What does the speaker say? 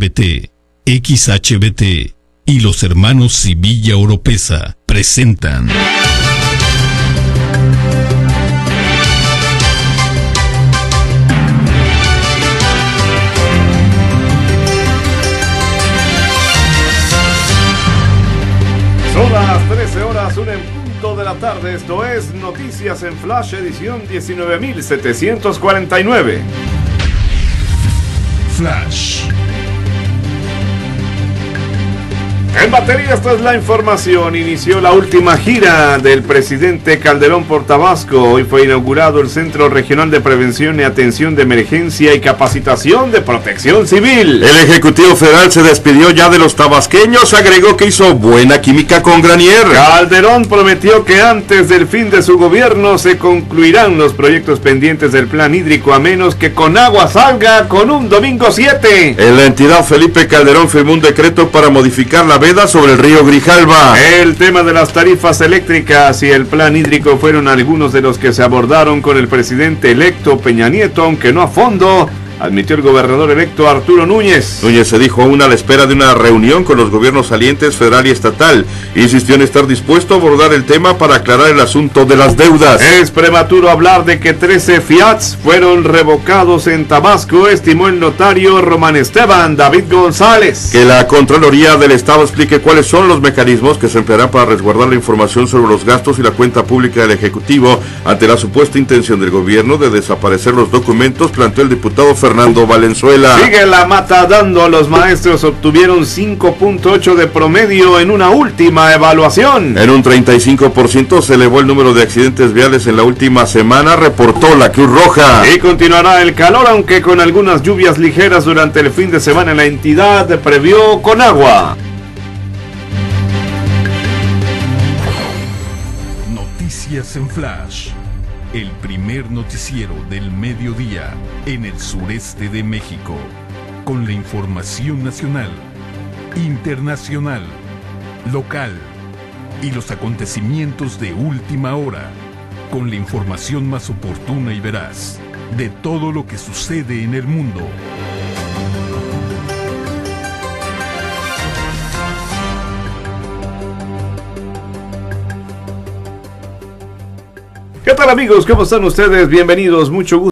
LGBT, XHBT y los hermanos Sevilla Oropesa presentan Son las 13 horas, 1 en punto de la tarde. Esto es Noticias en Flash, edición 19.749. Flash. En batería, esta es la información. Inició la última gira del presidente Calderón por Tabasco. Hoy fue inaugurado el Centro Regional de Prevención y Atención de Emergencia y Capacitación de Protección Civil. El Ejecutivo Federal se despidió ya de los tabasqueños, agregó que hizo buena química con Granier. Calderón prometió que antes del fin de su gobierno se concluirán los proyectos pendientes del plan hídrico, a menos que Conagua salga con un domingo 7. En la entidad, Felipe Calderón firmó un decreto para modificar la veda sobre el río Grijalva. El tema de las tarifas eléctricas y el plan hídrico fueron algunos de los que se abordaron con el presidente electo Peña Nieto, aunque no a fondo, admitió el gobernador electo Arturo Núñez. Núñez se dijo aún a la espera de una reunión con los gobiernos salientes federal y estatal. Insistió en estar dispuesto a abordar el tema para aclarar el asunto de las deudas. Es prematuro hablar de que 13 fiats fueron revocados en Tabasco, estimó el notario Román Esteban David González. Que la Contraloría del Estado explique cuáles son los mecanismos que se emplearán para resguardar la información sobre los gastos y la cuenta pública del Ejecutivo ante la supuesta intención del gobierno de desaparecer los documentos, planteó el diputado Fernando Valenzuela. Sigue la mata dando. Los maestros obtuvieron 5.8 de promedio en una última evaluación. En un 35% se elevó el número de accidentes viales en la última semana, reportó la Cruz Roja. Y continuará el calor, aunque con algunas lluvias ligeras durante el fin de semana en la entidad, previó Conagua. Noticias en Flash. El primer noticiero del mediodía en el sureste de México, con la información nacional, internacional, local y los acontecimientos de última hora, con la información más oportuna y veraz de todo lo que sucede en el mundo. ¿Qué tal, amigos? ¿Cómo están ustedes? Bienvenidos, mucho gusto.